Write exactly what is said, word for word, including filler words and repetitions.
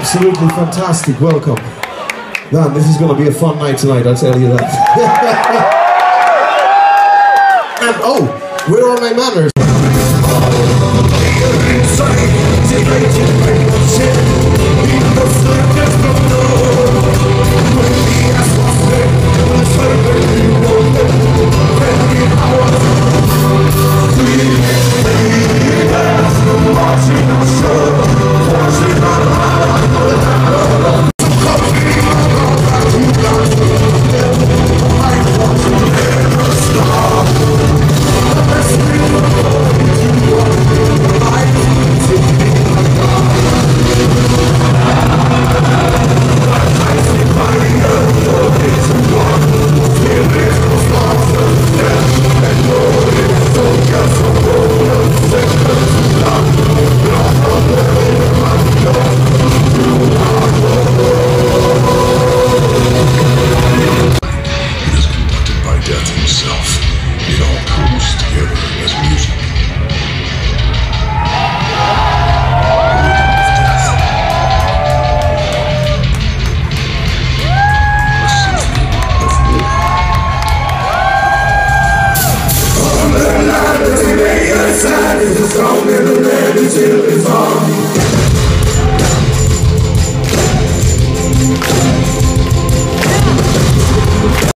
Absolutely fantastic, welcome. Man, this is going to be a fun night tonight, I'll tell you that. And oh, where are my manners? Side is the song and the land until it's on.